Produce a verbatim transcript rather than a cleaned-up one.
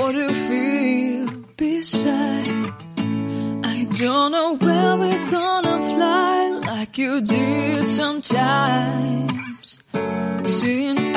what you feel beside. I don't know where we're gonna fly like you did sometimes. Seeing